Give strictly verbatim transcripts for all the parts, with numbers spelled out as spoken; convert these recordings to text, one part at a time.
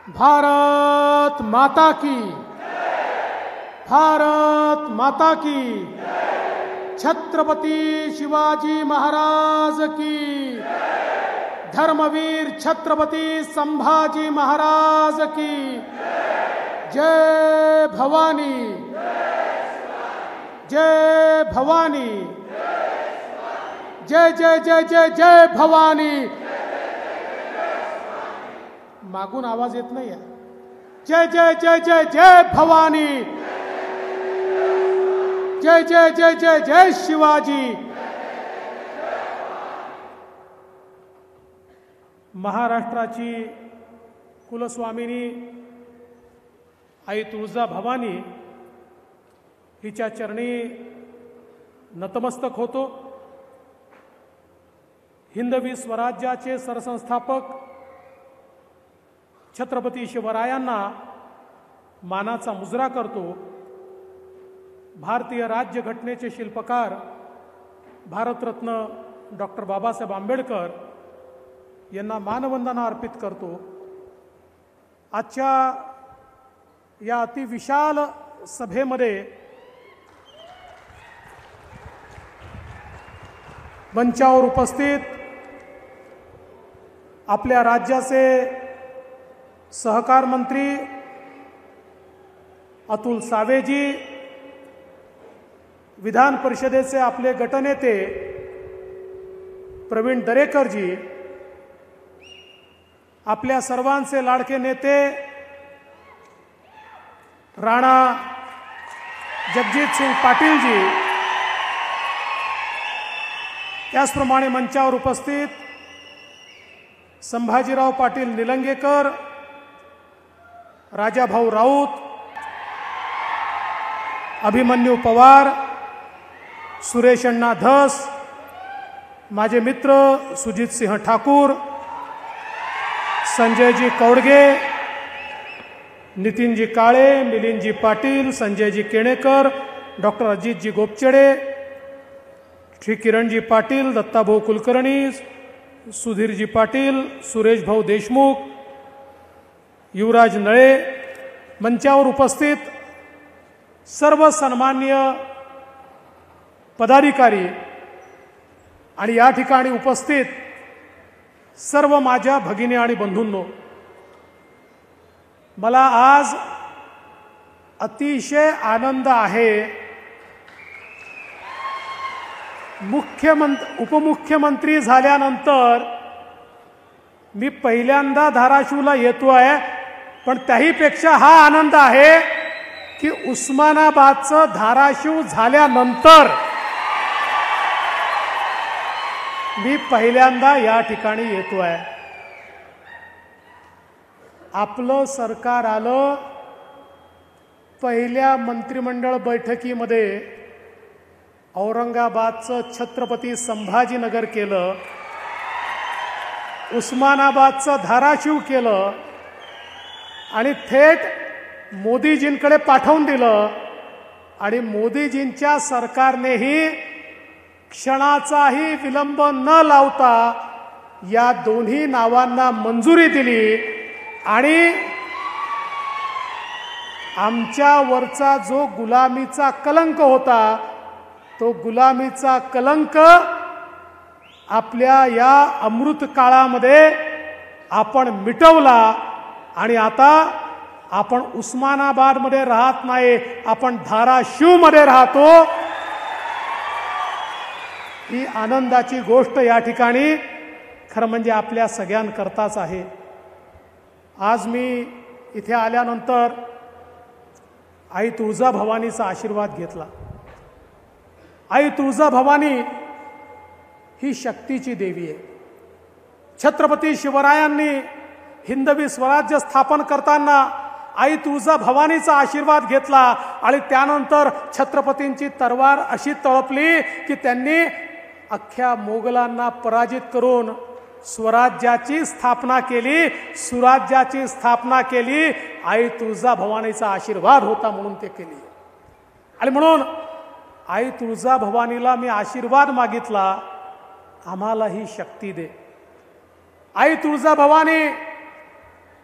भारत माता की, भारत माता की, छत्रपति शिवाजी महाराज की, धर्मवीर छत्रपति संभाजी महाराज की, जय भवानी, जय भवानी, जय जय जय जय जय भवानी। मागून आवाज येत नाही आहे। जय जय जय जय जय भवानी, जय जय जय जय जय शिवाजी। महाराष्ट्राची कुलस्वामिनी आई तुळजा भवानी हिच्या चरणी नतमस्तक होतो। हिंदवी स्वराज्याचे सरसंस्थापक छत्रपती शिवरायांना मानाचा मुजरा करतो। भारतीय राज्यघटनेचे शिल्पकार भारतरत्न डॉक्टर बाबासाहेब आंबेडकर यांना मानवंदना अर्पित करतो। आजच्या या अतिविशाल सभेमध्ये मंचावर उपस्थित आपल्या राज्याचे सहकार मंत्री अतुल सावेजी, विधान परिषदेचे आपले गटनेते प्रवीण दरेकरजी, आपल्या सर्वांचे लाडके नेते राणा जगजीत सिंग पाटीलजी, त्याचप्रमाणे मंचावर उपस्थित संभाजीराव पाटील निलंगेकर, राजाभाऊ राऊत, अभिमन्यू पवार, सुरेश अण्णा धस, माझे मित्र सुजित सिंह ठाकूर, संजयजी कौडगे, नितीनजी काळे, मिलिंदजी पाटील, संजयजी केणेकर, डॉक्टर अजितजी गोपचडे, श्री किरणजी पाटील, दत्ताभाऊ कुलकर्णी, सुधीरजी पाटील, सुरेश भाऊ देशमुख, युवराज नळे, मंचावर उपस्थित सर्व सन्माननीय पदाधिकारी आणि या ठिकाणी उपस्थित सर्व माझ्या भगिनी आणि बंधूंनो, मला आज अतिशय आनंद आहे। मुख्यमंत्री उपमुख्यमंत्री झाल्यानंतर मी पहिल्यांदा धाराशिवला येतोय, पण त्याहीपेक्षा हा आनंद आहे की उस्मानाबादचं धाराशिव झाल्यानंतर मी पहिल्यांदा या ठिकाणी येतोय। आपलं सरकार आलं, पहिल्या मंत्रिमंडळ बैठकीमध्ये औरंगाबादचं छत्रपती संभाजीनगर केलं, उस्मानाबादचं धाराशिव केलं आणि थेट मोदीजींकडे पाठवून दिलं। आणि मोदीजींच्या सरकारनेही क्षणाचाही विलंब न लावता या दोन्ही नावांना मंजुरी दिली आणि आमच्यावरचा जो गुलामीचा कलंक होता, तो गुलामीचा कलंक आपल्या या अमृत काळामध्ये आपण मिटवला आणि आता आपण उस्मानाबादमध्ये राहत नाही, आपण धाराशिवमध्ये राहतो। ही आनंदाची गोष्ट या ठिकाणी खरं म्हणजे आपल्या सगळ्यांकरताच आहे। आज मी इथे आल्यानंतर आई तुळजा भवानीचा आशीर्वाद घेतला। आई तुळजा भवानी ही शक्तीची देवी आहे। छत्रपती शिवरायांनी हिंदवी स्वराज्य स्थापन करताना आई तुळजा भवानीचा आशीर्वाद घेतला आणि त्यानंतर छत्रपतींची तलवार अशी तळपली की त्यांनी अख्ख्या मोगलांना पराजित करून स्वराज्याची स्थापना केली, सुराज्याची स्थापना केली। आई तुळजा भवानीचा आशीर्वाद होता म्हणून ते केली। आणि म्हणून आई तुळजा भवानीला मी आशीर्वाद मागितला, आम्हाला ही शक्ती दे। आई तुळजा भवानी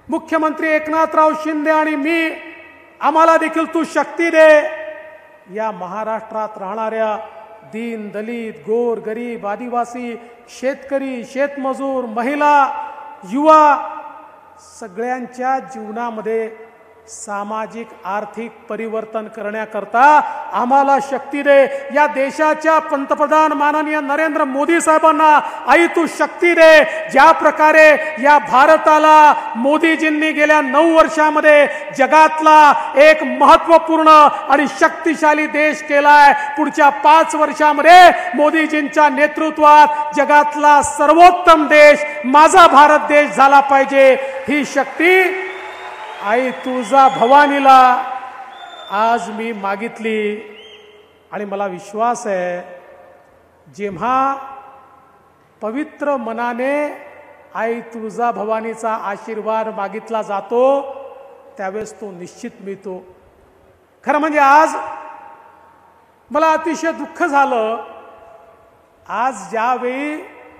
मुख्यमंत्री एकनाथराव शिंदे आणि मी, आम्हाला देखील तू शक्ती दे. या महाराष्ट्रात राहणाऱ्या दीन दलित, गोर गरीब, आदिवासी, शेतकरी, शेतमजूर, महिला, युवा सगळ्यांच्या जीवनामध्ये सामाजिक आर्थिक परिवर्तन करण्याकरता आम्हाला शक्ती दे. या देशाच्या पंतप्रधान माननीय नरेंद्र मोदी साहेबांना आई तू शक्ती दे. ज्या प्रकारे या भारताला मोदीजींनी गेल्या नऊ वर्षामध्ये जगातला एक महत्त्वपूर्ण आणि शक्तिशाली देश केलाय, पुढच्या पाच वर्षामध्ये मोदीजींच्या नेतृत्वात जगातला सर्वोत्तम देश माझा भारत देश झाला पाहिजे. ही शक्ती आई तुळजा भवानीला आज मी मागितली आणि मला विश्वास आहे जेव्हा पवित्र मनाने आई तुळजा भवानीचा आशीर्वाद मागितला जातो त्यावेळेस तो निश्चित मिळतो. खरं म्हणजे आज मला अतिशय दुःख झालं. आज ज्यावेळी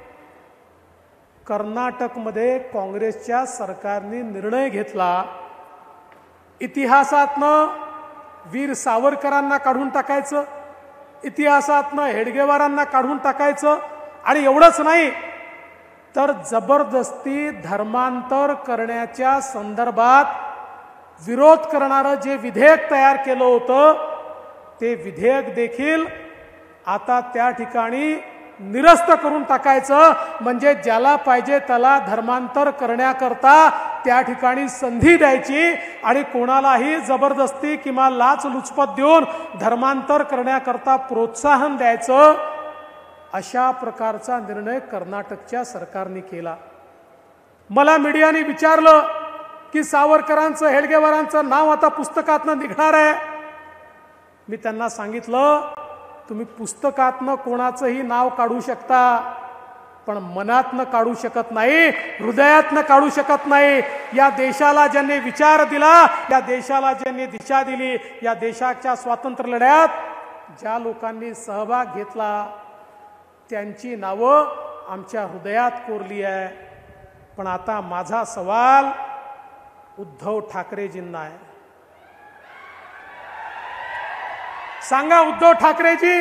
कर्नाटकमध्ये काँग्रेसच्या सरकारने निर्णय घेतला इतिहासातनं वीर सावरकरांना काढून टाकायचं, इतिहासातनं हेडगेवारांना काढून टाकायचं आणि एवढंच नाही तर जबरदस्ती धर्मांतर करण्याच्या संदर्भात विरोध करणारं जे विधेयक तयार केलं होतं ते विधेयक देखील आता त्या ठिकाणी निरस्त करून टाकायचं. म्हणजे ज्याला पाहिजे त्याला धर्मांतर करण्याकरता त्या ठिकाणी संधी द्यायची आणि कोणालाही जबरदस्ती किंवा लाच लुचपत देऊन धर्मांतर करण्याकरता प्रोत्साहन द्यायचं, अशा प्रकारचा निर्णय कर्नाटकच्या सरकारने केला. मला मीडियाने विचारलं की सावरकरांचं, हेडगेवारांचं नाव आता पुस्तकातनं निघणार आहे. मी त्यांना सांगितलं तुम्ही पुस्तकातनं कोणाचंही नाव काढू शकता पण मनातनं काढू शकत नाही, हृदयातनं काढू शकत नाही. या देशाला ज्यांनी विचार दिला, या देशाला ज्यांनी दिशा दिली, या देशाच्या स्वातंत्र्य लढ्यात ज्या लोकांनी सहभाग घेतला त्यांची नावं आमच्या हृदयात कोरली आहे. पण आता माझा सवाल उद्धव ठाकरेजींना आहे. सांगा उद्धव ठाकरेजी,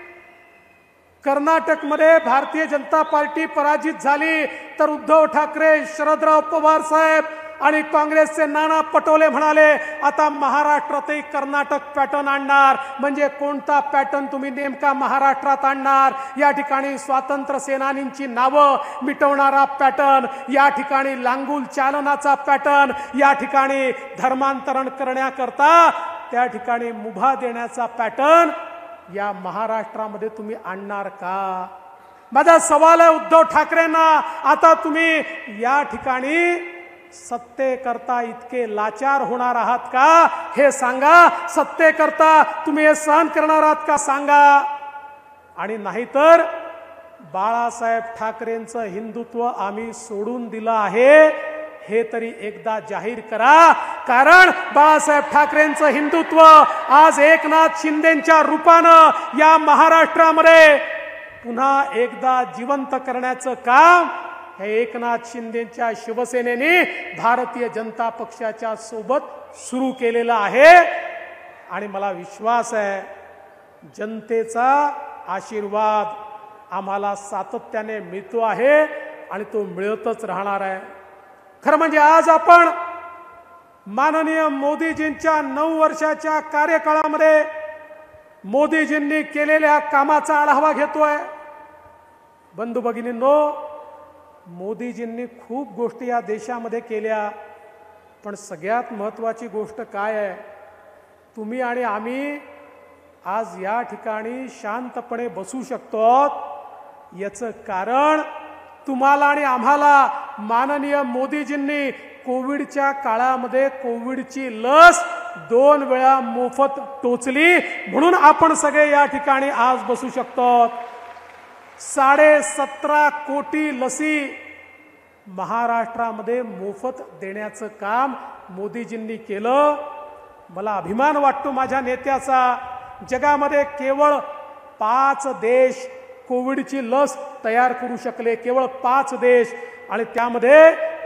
कर्नाटकमध्ये भारतीय जनता पार्टी पराजित झाली तर उद्धव ठाकरे, शरदराव पवार साहेब आणि काँग्रेसचे नाना पटोले म्हणाले आता महाराष्ट्रातही कर्नाटक पॅटर्न आणणार. म्हणजे कोणता पॅटर्न तुम्ही नेमका महाराष्ट्रात आणणार? या ठिकाणी स्वातंत्र्य सेनानींची नावं मिटवणारा पॅटर्न, या ठिकाणी लांगुल चालनाचा पॅटर्न, या ठिकाणी धर्मांतरण करण्याकरता त्या ठिकाणी मुभा देण्याचा पॅटर्न या महाराष्ट्रामध्ये तुम्ही आणणार का? माझा सवाल आहे उद्धव ठाकरेंना, आता तुम्ही या ठिकाणी सत्तेकरता इतके लाचार होणार आहात का हे सांगा. सत्तेकरता तुम्ही हे सहन करणार आहात का सांगा. आणि नाहीतर बाळासाहेब ठाकरेंचं हिंदुत्व आम्ही सोडून दिलं आहे हे तरी एकदा जाहीर करा. कारण बाळासाहेब ठाकरेंचं हिंदुत्व आज एकनाथ शिंदेच्या रूपानं या महाराष्ट्रामध्ये पुन्हा एकदा जिवंत करण्याचं काम हे एकनाथ शिंदेच्या शिवसेनेने भारतीय जनता पक्षाच्या सोबत सुरू केलेलं आहे. आणि मला विश्वास आहे जनतेचा आशीर्वाद आम्हाला सातत्याने मिळतो आहे आणि तो मिळतच राहणार आहे. खरं म्हणजे आज आपण माननीय मोदीजींच्या नऊ वर्षाच्या कार्यकाळामध्ये मोदीजींनी केलेल्या कामाचा आढावा घेतोय. बंधू भगिनींनो, मोदीजींनी खूप गोष्टी या देशामध्ये केल्या पण सगळ्यात महत्त्वाची गोष्ट काय आहे, तुम्ही आणि आम्ही आज या ठिकाणी शांतपणे बसू शकतो याचं कारण तुम्हाला आणि आम्हाला माननीय मोदीजींनी कोविडच्या काळामध्ये कोविडची लस दोन वेळा मोफत टोचली म्हणून आपण सगळे या ठिकाणी आज बसू शकतो. साडे सतरा कोटी लसी महाराष्ट्रामध्ये मोफत देण्याचं काम मोदीजींनी केलं. मला अभिमान वाटतो माझ्या नेत्याचा. जगामध्ये केवळ पाच देश कोविडची लस तयार करू शकले, केवळ पाच देश, आणि त्यामध्ये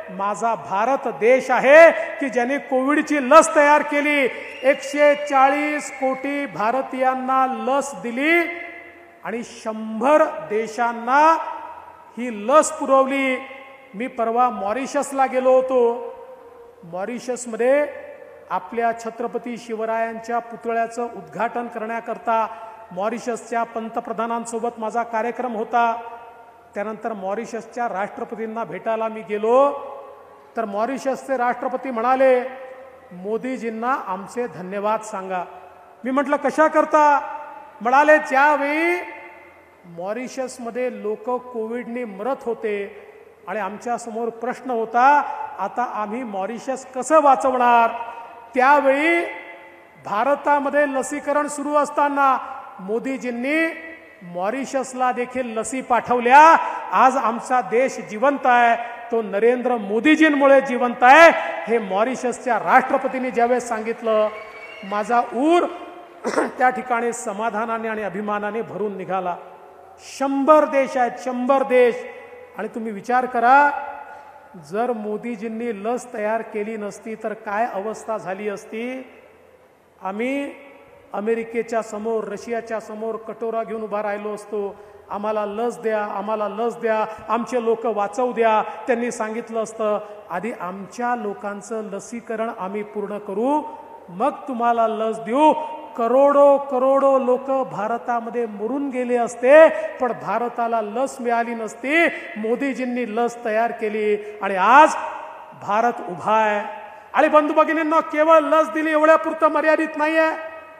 माझा भारत देश आहे की ज्याने कोविडची लस तयार केली. एकशे चाळीस कोटी भारतीयांना लस दिली आणि शंभर देशांना ही लस पुरवली. मी परवा मॉरिशसला गेलो होतो. मॉरिशसमध्ये आपल्या छत्रपती शिवरायांच्या पुतळ्याचं उद्घाटन करण्याकरता मॉरिशसच्या पंतप्रधानांसोबत माझा कार्यक्रम होता. त्यानंतर मॉरिशसच्या राष्ट्रपतींना भेटायला मी गेलो तर मॉरिशसचे राष्ट्रपती म्हणाले, मोदीजींना आमचे धन्यवाद सांगा. मी म्हटलं कशा करता? म्हणाले, ज्यावेळी मॉरिशसमध्ये लोक कोविडने मरत होते आणि आमच्या समोर प्रश्न होता आता आम्ही मॉरिशस कसं वाचवणार, त्यावेळी भारतामध्ये लसीकरण सुरू असताना मोदीजींनी मॉरिशसला देखील लसी पाठवल्या. आज आमचा देश जिवंत आहे, तो नरेंद्र मोदीजींमुळे जिवंत आहे. हे मॉरिशसच्या राष्ट्रपतींनी ज्यावेळेस सांगितलं, माझा ऊर त्या ठिकाणी समाधानाने आणि अभिमानाने भरून निघाला. शंभर देश आहेत, शंभर देश. आणि तुम्ही विचार करा, जर मोदीजींनी लस तयार केली नसती तर काय अवस्था झाली असती. आम्ही अमेरिकेच्या समोर, रशियाच्या समोर कटोरा घेऊन उभा राहिलो असतो. आम्हाला लस द्या, आम्हाला लस द्या, आमचे लोक वाचवू द्या. त्यांनी सांगितलं असतं, आधी आमच्या लोकांचं लसीकरण आम्ही पूर्ण करू, मग तुम्हाला लस देऊ. करोडो करोडो लोक भारतामध्ये मरून गेले असते, पण भारताला लस मिळाली नसती. मोदीजींनी लस तयार केली आणि आज भारत उभा आहे. आणि बंधू भगिनींना, केवळ लस दिली एवढ्यापुरतं मर्यादित नाहीये.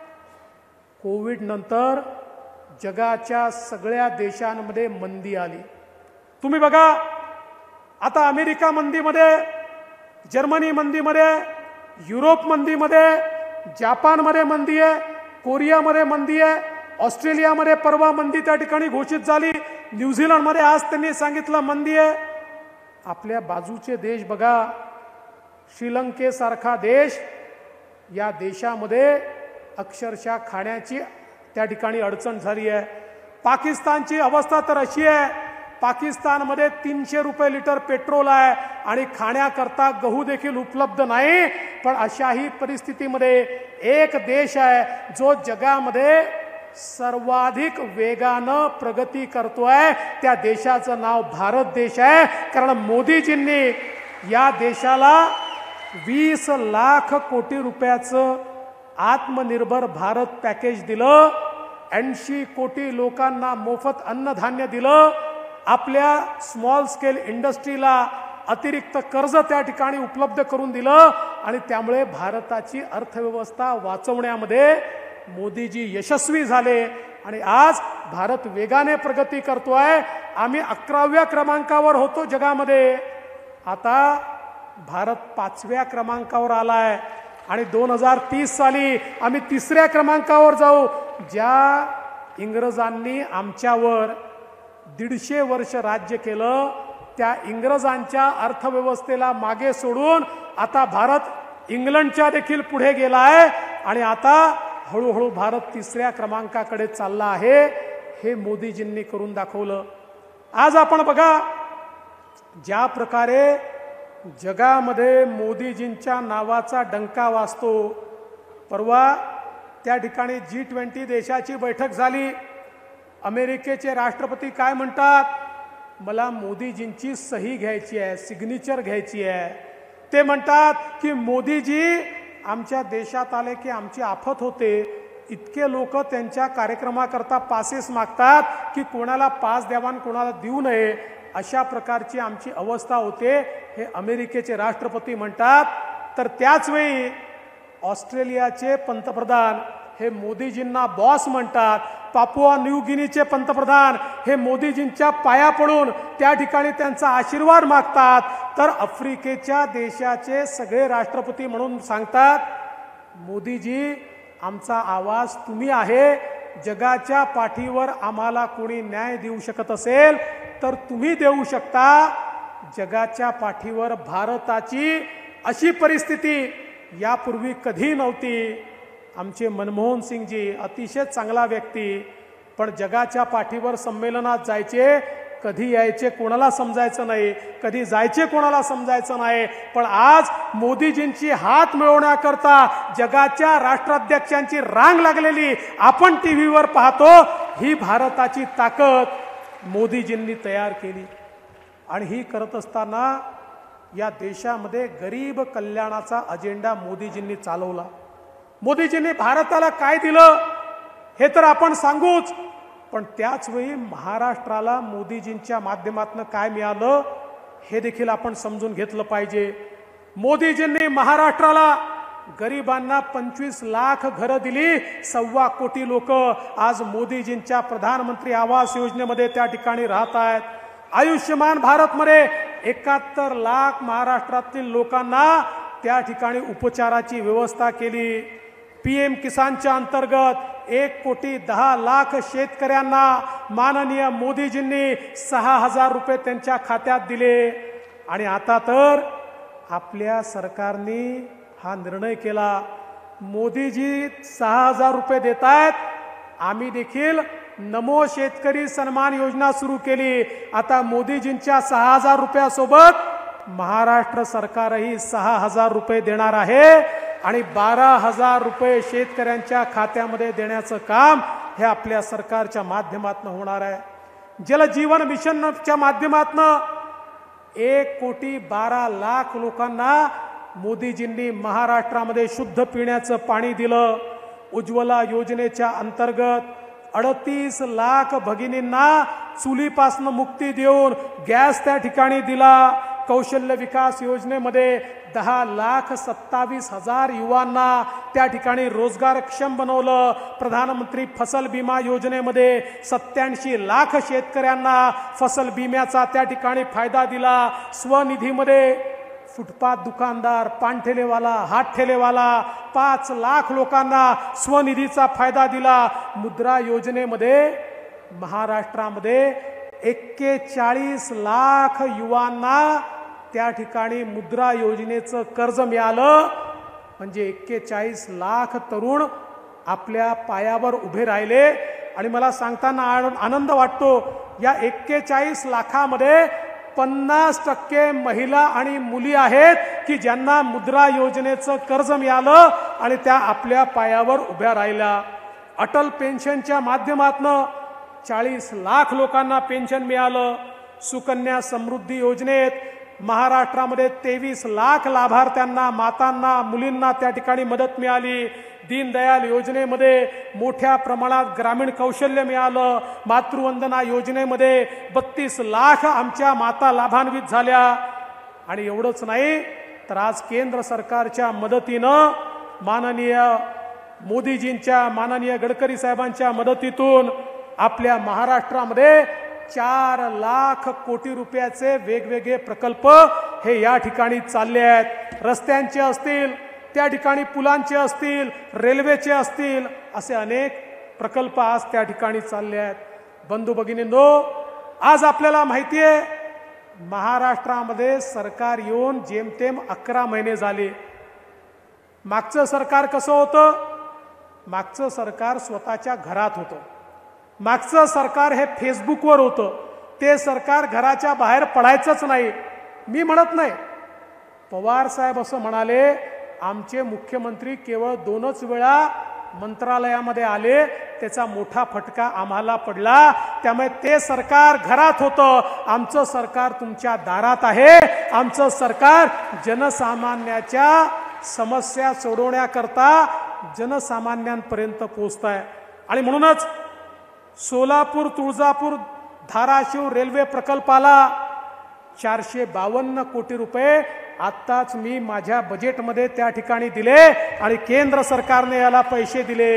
कोविड नंतर जगाच्या सगळ्या देशांमध्ये मंदी आली. तुम्ही बघा, आता अमेरिका मंदीमध्ये, जर्मनी मंदीमध्ये, युरोप मंदीमध्ये, जापानमध्ये मंदी आहे, कोरियामध्ये मंदी आहे, ऑस्ट्रेलियामध्ये परवा मंदी त्या ठिकाणी घोषित झाली, न्यूझीलंडमध्ये आज त्यांनी सांगितलं मंदी आहे. आपल्या बाजूचे देश बघा, श्रीलंकेसारखा देश, या देशामध्ये अक्षरशः खाण्याची त्या ठिकाणी अडचण झाली आहे. पाकिस्तानची अवस्था तर अशी आहे, पाकिस्तानमध्ये तीनशे रुपये लिटर पेट्रोल आहे आणि खाण्याकरता गहू देखील उपलब्ध नाही. पण अशाही परिस्थितीमध्ये एक देश आहे जो जगामध्ये सर्वाधिक वेगानं प्रगती करतोय, त्या देशाचं नाव भारत देश आहे. कारण मोदीजींनी या देशाला वीस लाख कोटी रुपयाचं आत्मनिर्भर भारत पॅकेज दिलं. ऐंशी कोटी लोकांना मोफत अन्नधान्य दिलं. आपल्या स्मॉल स्केल इंडस्ट्रीला अतिरिक्त कर्ज त्या ठिकाणी उपलब्ध करून दिलं आणि त्यामुळे भारताची अर्थव्यवस्था वाचवण्यामध्ये मोदीजी यशस्वी झाले आणि आज भारत वेगाने प्रगती करतोय. आम्ही अकराव्या क्रमांकावर होतो जगामध्ये, आता भारत पाचव्या क्रमांकावर आलाय आणि दोन हजार तीस साली आम्ही तिसऱ्या क्रमांकावर जाऊ. ज्या इंग्रजांनी आमच्यावर दीडशे वर्ष राज्य केलं, त्या इंग्रजांच्या अर्थव्यवस्थेला मागे सोडून आता भारत इंग्लंडच्या देखील पुढे गेला आहे आणि आता हळूहळू भारत तिसऱ्या क्रमांकाकडे चालला आहे. हे मोदीजींनी करून दाखवलं. आज आपण बघा, ज्या प्रकारे जगामध्ये मोदीजींच्या नावाचा डंका वाजतो. परवा त्या ठिकाणी जी ट्वेंटी देशाची बैठक झाली. अमेरिकेचे राष्ट्रपती काय म्हणतात, मला मोदीजींची सही घ्यायची आहे, सिग्नेचर घ्यायची आहे. ते म्हणतात की मोदीजी आमच्या देशात आले की आमची आफत होते. इतके लोक त्यांच्या कार्यक्रमाकरता पासेस मागतात की कोणाला पास द्यावा आणि कोणाला देऊ नये, अशा प्रकारची आमची अवस्था होते, हे अमेरिकेचे राष्ट्रपती म्हणतात. तर त्याच वेळी ऑस्ट्रेलियाचे पंतप्रधान हे मोदीजींना बॉस म्हणतात. पापुआ न्यू गिनीचे पंतप्रधान हे मोदीजींच्या पाया पडून त्या ठिकाणी त्यांचा आशीर्वाद मागतात. तर आफ्रिकेच्या देशाचे सगळे राष्ट्रपती म्हणून सांगतात, मोदीजी आमचा आवाज तुम्ही आहे. जगाच्या पाठीवर आम्हाला कोणी न्याय देऊ शकत असेल तर तुम्ही देऊ शकता. जगाच्या पाठीवर भारताची अशी परिस्थिती यापूर्वी कधी नव्हती. आमचे मनमोहन सिंगजी अतिशय चांगला व्यक्ती, पण जगाच्या पाठीवर संमेलनात जायचे कधी यायचे कोणाला समजायचं नाही, कधी जायचे कोणाला समजायचं नाही. पण आज मोदीजींची हात मिळवण्याकरता जगाच्या राष्ट्राध्यक्षांची रांग लागलेली आपण टीव्हीवर पाहतो. ही भारताची ताकद मोदीजींनी तयार केली. आणि ही करत असताना या देशामध्ये गरीब कल्याणाचा अजेंडा मोदीजींनी चालवला. मोदीजींनी भारताला काय दिलं हे तर आपण सांगूच, पण त्याच वेळी महाराष्ट्राला मोदीजींच्या माध्यमातून काय मिळालं हे देखील आपण समजून घेतलं पाहिजे. मोदीजींनी महाराष्ट्राला गरिबांना पंचवीस लाख घरं दिली. सव्वा कोटी लोक आज मोदीजींच्या प्रधानमंत्री आवास योजनेमध्ये त्या ठिकाणी राहत आहेत. आयुष्यमान भारतमध्ये एकाहत्तर लाख महाराष्ट्रातील लोकांना त्या ठिकाणी उपचाराची व्यवस्था केली. पीएम किसानच्या अंतर्गत एक कोटी दहा लाख शेतकऱ्यांना माननीय मोदीजींनी सहा हजार रुपये त्यांच्या खात्यात दिले. आणि आता तर आपल्या सरकारने हा निर्णय केला, मोदीजी सहा हजार रुपये देत आहेत, आम्ही देखील नमो शेतकरी सन्मान योजना सुरू केली. आता मोदीजींच्या सहा हजार रुपयासोबत महाराष्ट्र सरकारही सहा हजार रुपये देणार आहे आणि बारा हजार रुपये शेतकऱ्यांच्या खात्यामध्ये देण्याचं काम हे आपल्या सरकारच्या माध्यमातून होणार आहे. जल जीवन मिशनच्या माध्यमातून एक कोटी बारा लाख लोकांना मोदीजींनी महाराष्ट्रामध्ये शुद्ध पिण्याचं पाणी दिलं. उज्ज्वला योजनेच्या अंतर्गत अडतीस लाख भगिनींना चुलीपासून मुक्ती देऊन गॅस त्या ठिकाणी दिला. कौशल्य विकास योजनेमध्ये दहा लाख सत्तावीस हजार युवांना त्या ठिकाणी रोजगारक्षम बनवलं. प्रधानमंत्री फसल बीमा योजनेमध्ये सत्याऐंशी लाख शेतकऱ्यांना फसल विम्याचा त्या ठिकाणी फायदा दिला. स्वनिधीमध्ये फुटपाथ दुकानदार, पानठेलेवाला, हात ठेलेवाला पाच लाख लोकांना स्वनिधीचा फायदा दिला. मुद्रा योजनेमध्ये महाराष्ट्रामध्ये एक्केचाळीस लाख युवांना त्या ठिकाणी मुद्रा योजनेचं कर्ज मिळालं. म्हणजे एक्केचाळीस लाख तरुण आपल्या पायावर उभे राहिले. आणि मला सांगताना आनंद वाटतो, या एक्केचाळीस लाखामध्ये पन्नास टक्के महिला आणि मुली आहेत की ज्यांना मुद्रा योजनेचं कर्ज मिळालं आणि त्या आपल्या पायावर उभ्या राहिल्या. अटल पेन्शनच्या माध्यमातून चाळीस लाख लोकांना पेन्शन मिळालं. सुकन्या समृद्धी योजनेत महाराष्ट्रामध्ये तेवीस लाख लाभार्थ्यांना, मातांना, मुलींना त्या ठिकाणी मदत मिळाली. दीनदयाल योजनेमध्ये मोठ्या प्रमाणात ग्रामीण कौशल्य मिळालं. मातृवंदना योजनेमध्ये बत्तीस लाख आमच्या माता लाभान्वित झाल्या. आणि एवढंच नाही तर आज केंद्र सरकारच्या मदतीनं, माननीय मोदीजींच्या, माननीय गडकरी साहेबांच्या मदतीतून आपल्या महाराष्ट्रामध्ये चार लाख कोटी रुपयाचे वेगवेगळे प्रकल्प हे या ठिकाणी चालले आहेत. रस्त्यांचे असतील, त्या ठिकाणी पुलांचे असतील, रेल्वेचे असतील, असे अनेक प्रकल्प आज त्या ठिकाणी चालले आहेत. बंधू भगिनींनो, आज आपल्याला माहिती आहे महाराष्ट्रामध्ये सरकार येऊन जेमतेम अकरा महिने झाले. मागचं सरकार कसं होतं? मागचं सरकार स्वतःच्या घरात होतं. मागचं सरकार हे फेसबुकवर होतं. ते सरकार घराच्या बाहेर पडायचंच नाही. मी म्हणत नाही, पवार साहेब असं म्हणाले, आमचे मुख्यमंत्री केवळ दोनच वेळा मंत्रालयामध्ये आले, त्याचा मोठा फटका आम्हाला पडला. त्यामुळे ते सरकार घरात होतं. आमचं सरकार तुमच्या दारात आहे. आमचं सरकार जनसामान्याच्या समस्या सोडवण्याकरता जनसामान्यांपर्यंत पोहोचत आहे. आणि म्हणूनच सोलापूर, तुळजापूर, धाराशिव रेल्वे प्रकल्पाला चारशे बावन्न कोटी रुपये आत्ताच मी माझ्या बजेटमध्ये त्या ठिकाणी दिले आणि केंद्र सरकारने याला पैसे दिले.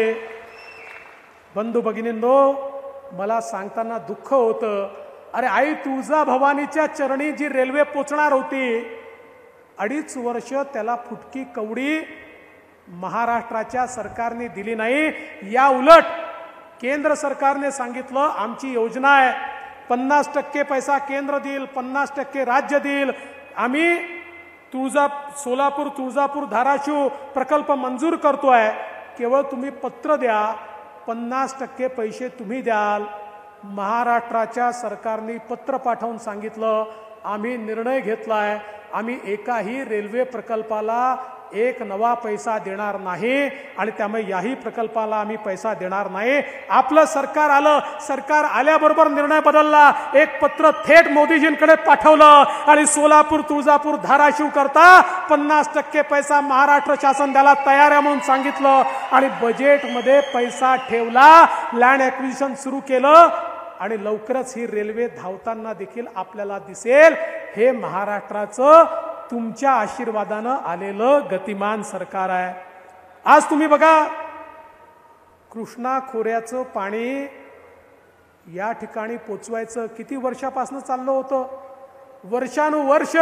बंधू भगिनींनो, मला सांगताना दुःख होतं, अरे आई तुळजाभवानीच्या चरणी जी रेल्वे पोचणार होती, अडीच वर्ष त्याला फुटकी कवडी महाराष्ट्राच्या सरकारने दिली नाही. या उलट केंद्र सरकारने सांगितलं आमची योजना आहे, पन्नास टक्के पैसा केंद्र देईल, पन्नास टक्के राज्य देईल. आम्ही तुळजा सोलापूर, तुळजापूर, धाराशिव प्रकल्प मंजूर करतोय, केवळ तुम्ही पत्र द्या, पन्नास टक्के पैसे तुम्ही द्याल. महाराष्ट्राच्या सरकारने पत्र पाठवून सांगितलं आम्ही निर्णय घेतलाय, आम्ही एकाही रेल्वे प्रकल्पाला एक नवा पैसा देणार नाही आणि त्यामुळे याही प्रकल्पाला आम्ही पैसा देणार नाही. आपलं सरकार आलं, सरकार आल्याबरोबर निर्णय बदलला, एक पत्र थेट मोदीजींकडे पाठवलं आणि सोलापूर, तुळजापूर, धाराशिव करता पन्नास टक्के पैसा महाराष्ट्र शासन द्यायला तयार आहे म्हणून सांगितलं आणि बजेटमध्ये पैसा ठेवला, लँड ॲक्विजिशन सुरू केलं आणि लवकरच ही रेल्वे धावताना देखील आपल्याला दिसेल. हे महाराष्ट्राचं तुमच्या आशीर्वादानं आलेलं गतिमान सरकार आहे. आज तुम्ही बघा, कृष्णा खोऱ्याचं पाणी या ठिकाणी पोचवायचं किती वर्षापासून चाललं होतं. वर्षानुवर्ष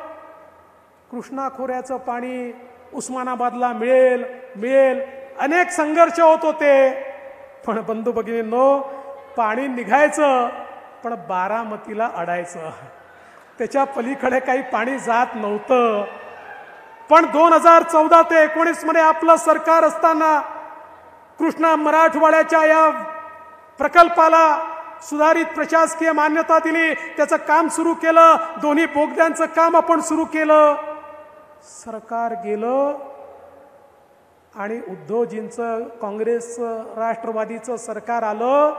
कृष्णा खोऱ्याचं पाणी उस्मानाबादला मिळेल मिळेल अनेक संघर्ष होत होते. पण बंधू भगिनींनो, पाणी निघायचं पण बारामतीला अडायचं, त्याच्या पलीकडे काही पाणी जात नव्हतं. पण दोन हजार चौदा ते एकोणीस मध्ये आपलं सरकार असताना कृष्णा मराठवाड्याच्या या प्रकल्पाला सुधारित प्रशासकीय मान्यता दिली, त्याचं काम सुरू केलं, दोन्ही बोगद्यांचं काम आपण सुरू केलं. सरकार गेलं आणि उद्धवजींचं, काँग्रेसचं, राष्ट्रवादीचं सरकार आलं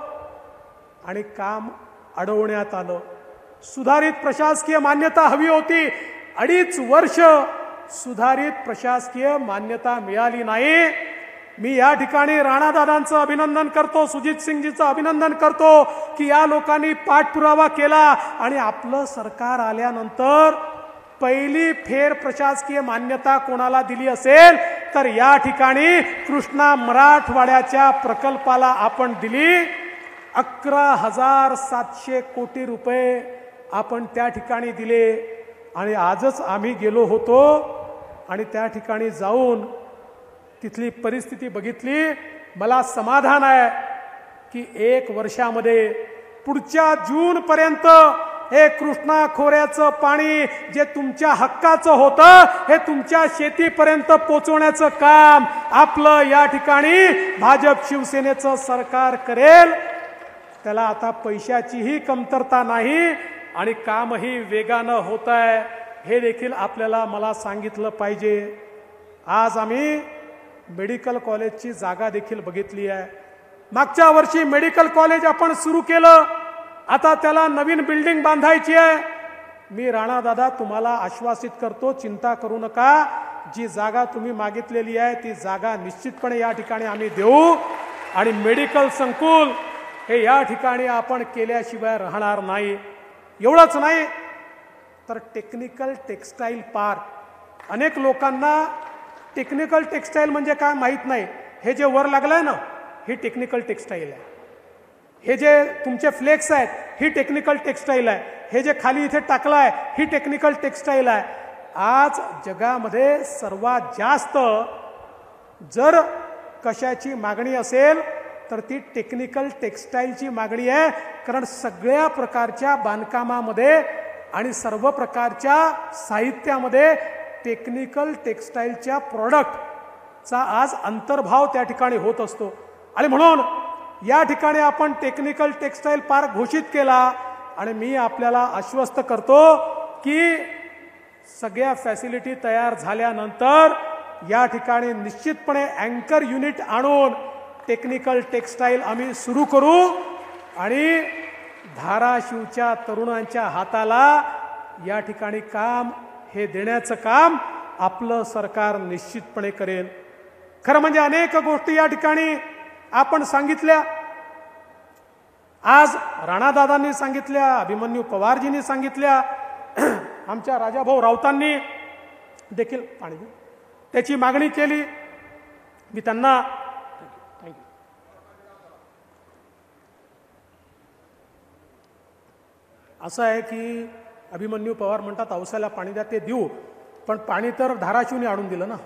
आणि काम अडवण्यात आलं. सुधारित प्रशासकीय मान्यता हवी होती, अडीच वर्ष सुधारित प्रशासकीय मान्यता मिळाली नाही. मी या ठिकाणी राणादादांचं अभिनंदन करतो, सुजित सिंगजीचं अभिनंदन करतो की या लोकांनी पाठपुरावा केला आणि आपलं सरकार आल्यानंतर पहिली फेर प्रशासकीय मान्यता कोणाला दिली असेल तर या ठिकाणी कृष्णा मराठवाड्याच्या प्रकल्पाला आपण दिली. अकरा हजार सातशे कोटी रुपये आपण त्या ठिकाणी दिले आणि आजच आम्ही गेलो होतो आणि त्या ठिकाणी जाऊन तिथली परिस्थिती बघितली. मला समाधान आहे की एक वर्षामध्ये पुढच्या जून पर्यंत हे कृष्णा खोऱ्याचं पाणी जे तुमच्या हक्काचं होतं हे तुमच्या शेतीपर्यंत पोहोचवण्याचं काम आपलं या ठिकाणी भाजप शिवसेनेचं सरकार करेल. त्याला आता पैशाचीही कमतरता नाही आणि कामही वेगानं होत आहे, हे देखील आपल्याला मला सांगितलं पाहिजे. आज आम्ही मेडिकल कॉलेजची जागा देखील बघितली आहे. मागच्या वर्षी मेडिकल कॉलेज आपण सुरू केलं, आता त्याला नवीन बिल्डिंग बांधायची आहे. मी राणादादा तुम्हाला आश्वासित करतो, चिंता करू नका, जी जागा तुम्ही मागितलेली आहे ती जागा निश्चितपणे या ठिकाणी आम्ही देऊ आणि मेडिकल संकुल हे या ठिकाणी आपण केल्याशिवाय राहणार नाही. एवढंच नाही तर टेक्निकल टेक्सटाईल पार्क, अनेक लोकांना टेक्निकल टेक्सटाईल म्हणजे काय माहीत नाही. हे जे वर लागलंय ना ही टेक्निकल टेक्सटाईल आहे, हे जे तुमचे फ्लेक्स आहेत ही टेक्निकल टेक्सटाईल आहे, हे जे खाली इथे टाकलं आहे ही टेक्निकल टेक्सटाईल आहे. आज जगामध्ये सर्वात जास्त जर कशाची मागणी असेल तर ती टेक्निकल टेक्सटाईलची मागणी आहे. कारण सगळ्या प्रकारच्या बांधकामामध्ये आणि सर्व प्रकारच्या साहित्यामध्ये टेक्निकल टेक्सटाईलच्या प्रॉडक्टचा आज अंतर्भाव त्या ठिकाणी होत असतो आणि म्हणून या ठिकाणी आपण टेक्निकल टेक्सटाईल पार्क घोषित केला आणि मी आपल्याला आश्वस्त करतो की सगळ्या फॅसिलिटी तयार झाल्यानंतर या ठिकाणी निश्चितपणे अँकर युनिट आणून टेक्निकल टेक्सटाईल आम्ही सुरू करू आणि धाराशिवच्या तरुणांच्या हाताला या ठिकाणी काम हे देण्याचं काम आपलं सरकार निश्चितपणे करेल. खरं म्हणजे अनेक गोष्टी या ठिकाणी आपण सांगितल्या. आज राणादादांनी सांगितल्या, अभिमन्यू पवारजींनी सांगितल्या, आमच्या राजाभाऊ राऊतांनी देखील पाणी त्याची मागणी केली. मी त्यांना असं आहे की अभिमन्यू पवार म्हणतात औसाला पाणी द्या, ते देऊ, पण पाणी तर धाराशिवने आणून दिलं ना.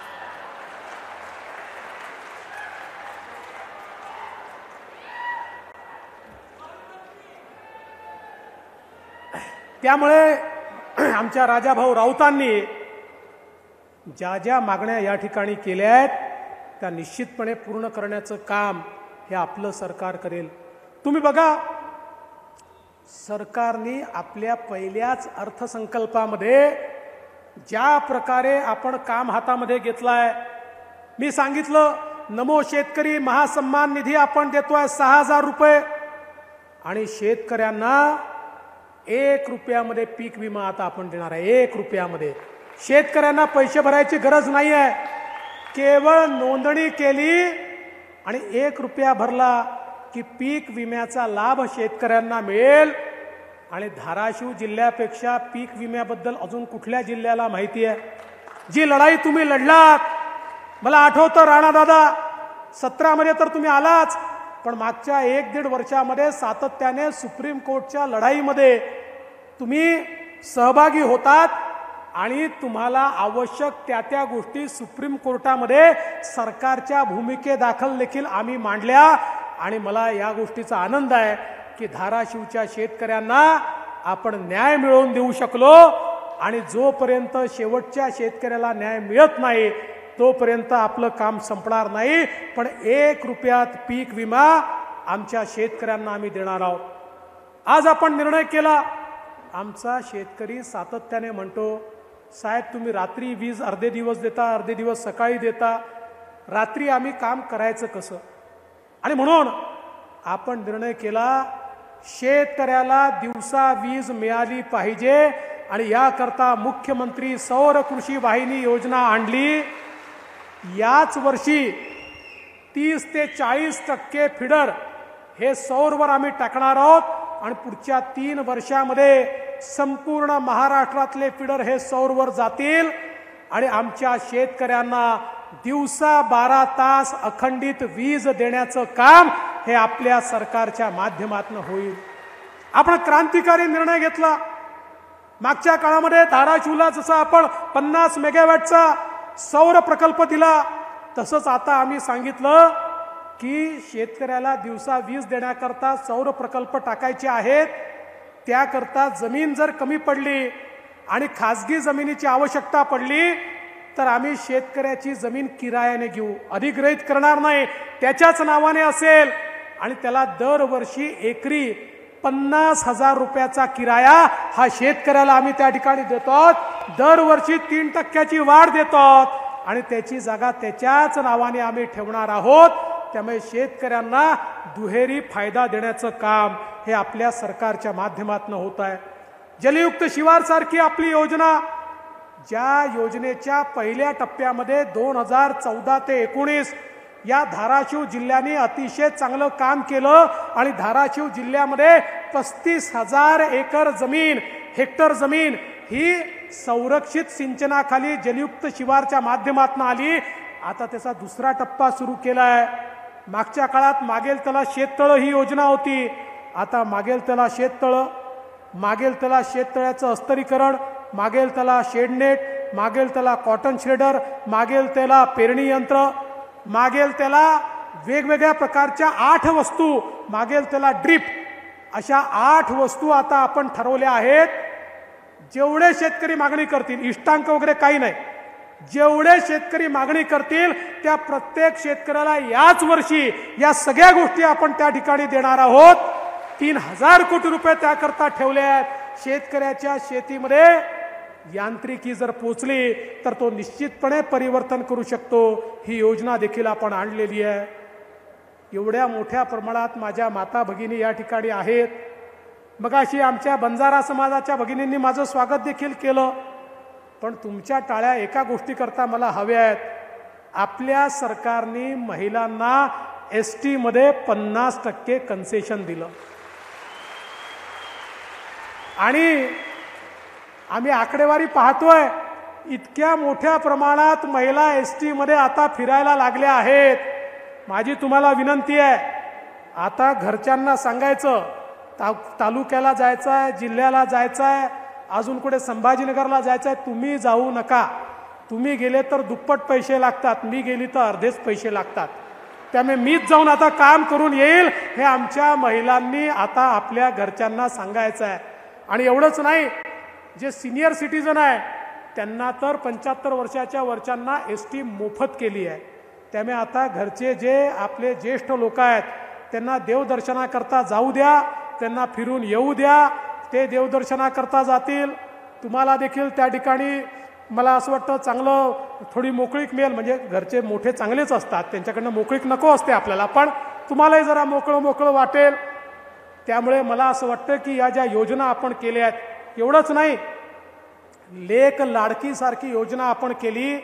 त्यामुळे आमच्या राजाभाऊ राऊतांनी ज्या ज्या मागण्या या ठिकाणी केल्या आहेत त्या निश्चितपणे पूर्ण करण्याचं काम हे आपलं सरकार करेल. तुम्ही बघा सरकारने आपल्या पहिल्याच अर्थसंकल्पामध्ये ज्या प्रकारे आपण काम हातामध्ये घेतलाय, मी सांगितलं नमो शेतकरी महासन्मान निधी आपण देतोय सहा हजार रुपये आणि शेतकऱ्यांना एक रुपयामध्ये पीक विमा आता आपण देणार आहे. एक रुपयामध्ये शेतकऱ्यांना पैसे भरायची गरज नाही आहे. केवळ नोंदणी केली आणि एक रुपया भरला की पीक विम्याचा लाभ शेतकऱ्यांना मिळेल. आणि धाराशिव जिल्ह्यापेक्षा पीक विम्याबद्दल अजून कुठल्या जिल्ह्याला माहिती आहे? जी लढाई तुम्ही लढलात, मला आठवतं राणा दादा सतरा मध्ये तर तुम्ही आलाच, पण मागच्या एक दीड वर्षामध्ये सातत्याने सुप्रीम कोर्टच्या लढाईमध्ये तुम्ही सहभागी होतात आणि तुम्हाला आवश्यक त्या त्या गोष्टी सुप्रीम कोर्टामध्ये सरकारच्या भूमिकेदाखल देखील आम्ही मांडल्या. आणि मला या गोष्टीचा आनंद आहे की धाराशिवच्या शेतकऱ्यांना आपण न्याय मिळवून देऊ शकलो. आणि जोपर्यंत शेवटच्या शेतकऱ्याला न्याय मिळत नाही तोपर्यंत आपलं काम संपणार नाही. पण एक रुपयात पीक विमा आमच्या शेतकऱ्यांना आम्ही देणार आहोत. आज आपण निर्णय केला. आमचा शेतकरी सातत्याने म्हणतो, साहेब तुम्ही रात्री वीज अर्धे दिवस देता, अर्धे दिवस सकाळी देता, रात्री आम्ही काम करायचं कसं? आणि म्हणून आपण निर्णय केला, शेतकऱ्याला दिवसा वीज मिळाली पाहिजे आणि याकरता मुख्यमंत्री सौर कृषी वाहिनी योजना आणली. याच वर्षी तीस ते चाळीस टक्के फिडर हे सौरवर आम्ही टाकणार आहोत आणि पुढच्या तीन वर्षामध्ये संपूर्ण महाराष्ट्रातले फिडर हे सौरवर जातील आणि आमच्या शेतकऱ्यांना दिवसा बारा तास अखंडित वीज देण्याचं काम हे आपल्या सरकारच्या माध्यमातून होईल. आपण क्रांतिकारी निर्णय घेतला. मागच्या काळामध्ये धाराशिवला जसं आपण पन्नास मेगावॅटचा सौर प्रकल्प दिला, तसंच आता आम्ही सांगितलं की शेतकऱ्याला दिवसा वीज देण्याकरता सौर प्रकल्प टाकायचे आहेत. त्याकरता जमीन जर कमी पडली आणि खाजगी जमिनीची आवश्यकता पडली तर आम्ही शेतकऱ्याची जमीन किरायाने घेऊ, अधिग्रहित करणार नाही, त्याच्याच नावाने असेल आणि त्याला दरवर्षी एकरी पन्नास हजार रुपयाचा किराया हा शेतकऱ्याला आम्ही त्या ठिकाणी देतो. दरवर्षी तीन टक्क्याची वाढ देतो आणि त्याची जागा त्याच्याच नावाने आम्ही ठेवणार आहोत. त्यामुळे शेतकऱ्यांना दुहेरी फायदा देण्याचं काम हे आपल्या सरकारच्या माध्यमातून होत आहे. जलयुक्त शिवार सारखी आपली योजना, ज्या योजनेच्या पहिल्या टप्प्यामध्ये दोन हजार चौदा ते एकोणीस या धाराशिव जिल्ह्याने अतिशय चांगलं काम केलं आणि धाराशिव जिल्ह्यामध्ये पस्तीस हजार एकर जमीन हेक्टर जमीन ही संरक्षित सिंचनाखाली जलयुक्त शिवारच्या माध्यमातून आली. आता त्याचा दुसरा टप्पा सुरू केलाय. मागच्या काळात मागेल त्याला शेततळ ही योजना होती. आता मागेल त्याला शेततळ, मागेल त्याला शेततळ्याचं अस्तरीकरण, मागेल त्याला शेडनेट, मागेल त्याला कॉटन श्रेडर, मागेल त्याला पेरणी यंत्र, मागेल त्याला वेगवेगळ्या प्रकारच्या आठ वस्तू, मागेल त्याला ड्रीप, अशा आठ वस्तू आता आपण ठरवल्या आहेत. जेवढे शेतकरी मागणी करतील, इष्टांक वगैरे काही नाही, जेवढे शेतकरी मागणी करतील त्या प्रत्येक शेतकऱ्याला याच वर्षी या सगळ्या गोष्टी आपण त्या ठिकाणी देणार आहोत. तीन हजार कोटी रुपये त्याकरता ठेवले आहेत. शेतकऱ्याच्या शेतीमध्ये यांत्रिकी जर पोचली तर तो निश्चितपणे परिवर्तन करू शकतो. ही योजना देखील आपण आणलेली आहे. एवढ्या मोठ्या प्रमाणात माझ्या माता भगिनी या ठिकाणी आहेत. मगाशी आमच्या बंजारा समाजाच्या भगिनींनी माझं स्वागत देखील केलं. पण तुमच्या टाळ्या एका गोष्टीकरता मला हव्या आहेत. आपल्या सरकारने महिलांना एस टी मध्ये पन्नास टक्के कन्सेशन दिलं आणि आम्ही आकडेवारी पाहतोय, इतक्या मोठ्या प्रमाणात महिला एस टी मध्ये आता फिरायला लागल्या आहेत. माझी तुम्हाला विनंती आहे, आता घरच्यांना सांगायचं ता तालुक्याला जायचं आहे, जिल्ह्याला जायचं आहे, अजून कुठे संभाजीनगरला जायचं आहे, तुम्ही जाऊ नका. तुम्ही गेले तर दुप्पट पैसे लागतात, मी गेली तर अर्धेच पैसे लागतात. त्यामुळे मीच जाऊन आता काम करून येईल हे आमच्या महिलांनी आता आपल्या घरच्यांना सांगायचं आहे. आणि एवढंच नाही, जे सिनियर सिटीजन आहे त्यांना तर पंच्याहत्तर वर्षाच्या वरच्यांना एस टी मोफत केली आहे. त्यामुळे आता घरचे जे आपले ज्येष्ठ लोक आहेत त्यांना देवदर्शनाकरता जाऊ द्या. त्यांना फिरून येऊ द्या, ते देवदर्शनाकरता जातील. तुम्हाला देखील त्या ठिकाणी मला असं वाटतं चांगलं थोडी मोकळीक मिळेल. म्हणजे घरचे मोठे चांगलेच असतात, त्यांच्याकडनं मोकळीक नको असते आपल्याला, पण तुम्हालाही जरा मोकळं मोकळं वाटेल. त्यामुळे मला असं वाटतं की या ज्या योजना आपण केल्या आहेत, एवढंच नाही, लेक लाडकीसारखी योजना आपण केली.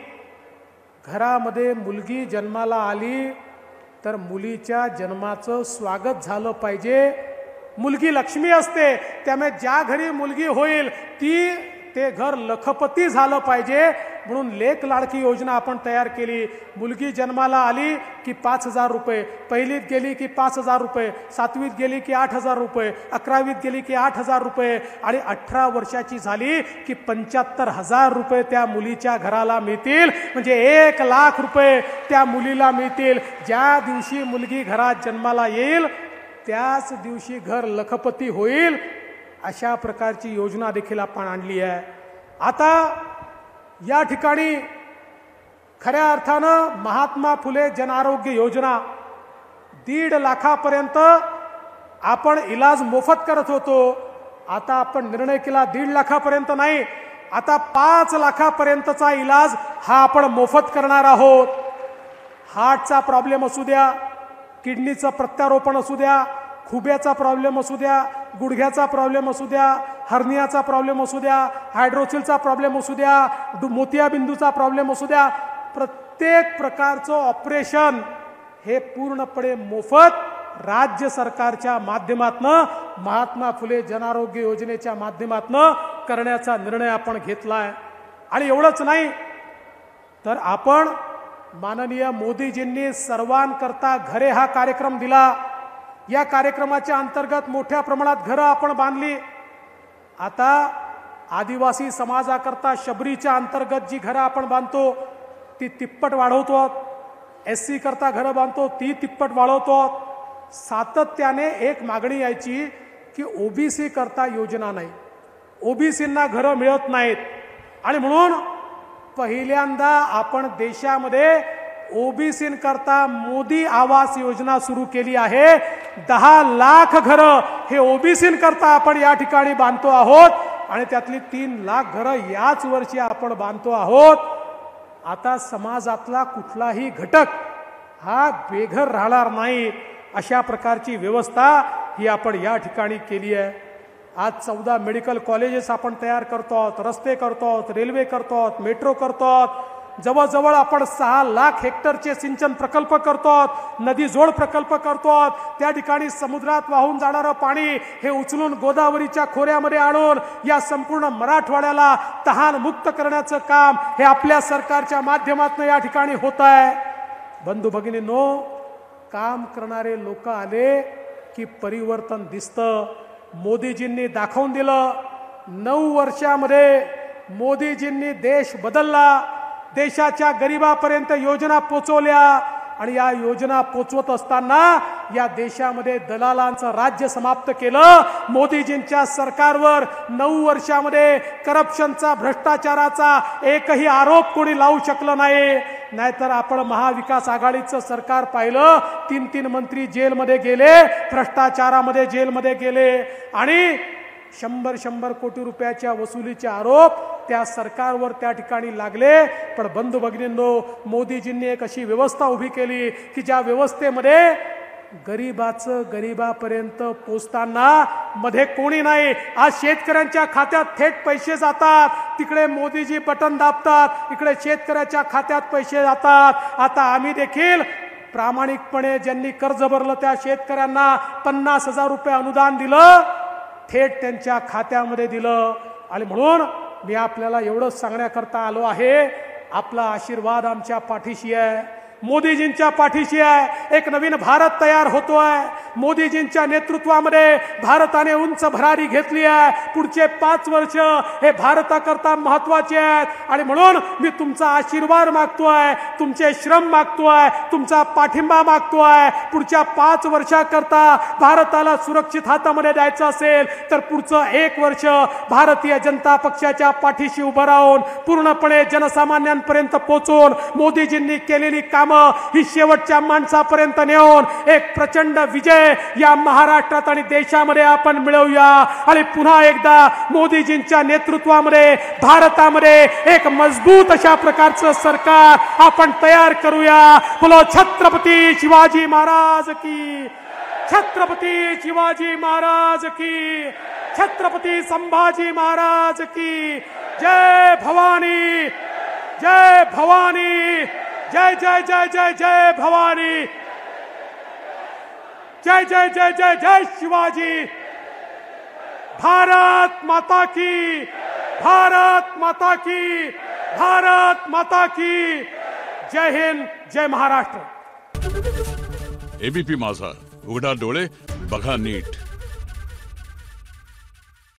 घरामध्ये मुलगी जन्माला आली तर मुलीच्या जन्माचं स्वागत झालं पाहिजे. मुलगी लक्ष्मी असते, त्यामुळे ज्या घरी मुलगी होईल ती ते घर लखपती झालं पाहिजे. म्हणून लेक लाडकी योजना आपण तयार केली. मुलगी जन्माला आली की पाच हजार रुपये, पहिलीत गेली की पाच हजार रुपये, सातवीत गेली की आठ हजार रुपये, अकरावीत गेली की आठ हजार रुपये, आणि अठरा वर्षाची झाली की पंच्याहत्तर हजार रुपये त्या मुलीच्या घराला मिळतील. म्हणजे एक लाख रुपये त्या मुलीला मिळतील. ज्या दिवशी मुलगी घरात जन्माला येईल त्याच दिवशी घर लखपती होईल. अशा प्रकारची योजना देखील आपण आणली आहे. आता या ठिकाणी खऱ्या अर्थानं महात्मा फुले जन आरोग्य योजना दीड लाखापर्यंत आपण इलाज मोफत करत होतो. आता आपण निर्णय केला दीड लाखापर्यंत नाही, आता पाच लाखापर्यंतचा इलाज हा आपण मोफत करणार आहोत. हार्टचा प्रॉब्लेम असू द्या, किडनीचं प्रत्यारोपण असू द्या, खुब्याचा प्रॉब्लेम असू द्या, गुडघ्याचा प्रॉब्लेम असू द्या, हर्नियाचा प्रॉब्लेम असू द्या, हायड्रोसिलचा प्रॉब्लेम असू द्या, मोतियाबिंदूचा प्रॉब्लेम असू द्या, प्रत्येक प्रकारचं ऑपरेशन हे पूर्णपणे मोफत राज्य सरकारच्या माध्यमातनं, महात्मा फुले जनआरोग्य योजनेच्या माध्यमातनं करण्याचा निर्णय आपण घेतलाय. आणि एवढंच नाही तर आपण माननीय मोदीजींनी सर्वांकरता घरे हा कार्यक्रम दिला. या कार्यक्रमाच्या अंतर्गत मोठ्या प्रमाणात घरं आपण बांधली. आता आदिवासी समाजाकरता शबरीच्या अंतर्गत जी घरं आपण बांधतो ती तिप्पट वाढवतो. एस सी करता घरं बांधतो ती तिप्पट वाढवतो. सातत्याने एक मागणी यायची की ओबीसी करता योजना नाही, ओबीसींना घरं मिळत नाहीत, आणि म्हणून पहिल्यांदा आपण देशामध्ये ओबीसींकरता मोदी आवास योजना सुरू केली आहे. दहा लाख घरं हे ओबीसींकरता आपण या ठिकाणी बांधतो आहोत, आणि त्यातली तीन लाख घरं याच वर्षी आपण बांधतो आहोत. आता समाजातला कुठलाही घटक हा बेघर राहणार नाही, अशा प्रकारची व्यवस्था ही आपण या ठिकाणी केली आहे. आज चौदा मेडिकल कॉलेजेस आपण तयार करतो आहोत, रस्ते करतो आहोत, रेल्वे करतो आहोत, मेट्रो करतो आहोत. जवळजवळ आपण सहा लाख हेक्टरचे सिंचन प्रकल्प करतो आहोत, नदी जोड प्रकल्प करतो आहोत. त्या ठिकाणी समुद्रात वाहून जाणारं पाणी हे उचलून गोदावरीच्या खोऱ्यामध्ये आणून या संपूर्ण मराठवाड्याला तहान मुक्त करण्याचं काम हे आपल्या सरकारच्या माध्यमातून या ठिकाणी होत आहे. बंधू भगिनींनो, काम करणारे लोक आले की परिवर्तन दिसतं. मोदीजींनी दाखवून दिलं. नऊ वर्षामध्ये मोदीजींनी देश बदलला, देशाच्या गरिबापर्यंत योजना पोचवल्या, आणि या योजना पोचवत असताना या देशामध्ये दलालांचं राज्य समाप्त केलं. मोदीजींच्या सरकारवर नऊ वर्षामध्ये करप्शनचा, भ्रष्टाचाराचा एकही आरोप कोणी लावू शकलं नाही. नाहीतर आपण महाविकास आघाडीचं सरकार पाहिलं, तीन तीन मंत्री जेलमध्ये गेले, भ्रष्टाचारामध्ये जेलमध्ये गेले, आणि शंभर शंभर कोटी रुपयाच्या वसुलीचे आरोप त्या सरकारवर त्या ठिकाणी लागले. पण बंधू भगिनींनो, मोदीजींनी एक अशी व्यवस्था उभी केली की ज्या व्यवस्थेमध्ये गरीबाचं गरीबापर्यंत पोचताना मध्ये कोणी नाही. आज शेतकऱ्यांच्या खात्यात थेट पैसे जातात, तिकडे मोदीजी बटन दाबतात, इकडे शेतकऱ्याच्या खात्यात पैसे जातात. आता आम्ही देखील प्रामाणिकपणे ज्यांनी कर्ज भरलं त्या शेतकऱ्यांना पन्नास हजार रुपये अनुदान दिलं, थेट त्यांच्या खात्यामध्ये दिलं. आणि म्हणून मी आपल्याला एवढंच सांगण्याकरता आलो आहे, आपला आशीर्वाद आमच्या पाठीशी आहे, मोदीजींच्या पाठीशी आहे. एक नवीन भारत तयार होतोय. मोदीजींच्या नेतृत्वामध्ये भारताने उंच भरारी घेतली आहे. पुढचे पाच वर्ष हे भारताकरता महत्वाचे आहेत, आणि म्हणून मी तुमचा आशीर्वाद मागतोय, तुमचे श्रम मागतोय, तुमचा पाठिंबा मागतोय. पुढच्या पाच वर्षाकरता भारताला सुरक्षित हातामध्ये द्यायचं असेल तर पुढचं एक वर्ष भारतीय जनता पक्षाच्या पाठीशी उभं राहून पूर्णपणे जनसामान्यांपर्यंत पोहोचून मोदीजींनी केलेली कामं ही शेवटच्या माणसापर्यंत नेऊन एक प्रचंड विजय या महाराष्ट्रात आणि देशामध्ये आपण मिळवूया आणि पुन्हा एकदा मोदीजींच्या नेतृत्वामध्ये भारतामध्ये एक मजबूत अशा प्रकारचं सरकार आपण तयार करूया. बोलो छत्रपती शिवाजी महाराज की, छत्रपती शिवाजी महाराज की, छत्रपती संभाजी महाराज की. जय भवानी, जय भवानी, जय जय जय जय जय भवानी, जय जय जय जय जय शिवाजी. भारत माता की, भारत माता की, भारत माता की. जय हिंद, जय महाराष्ट्र. एबीपी माझा, उघडा डोळे बघा नीट.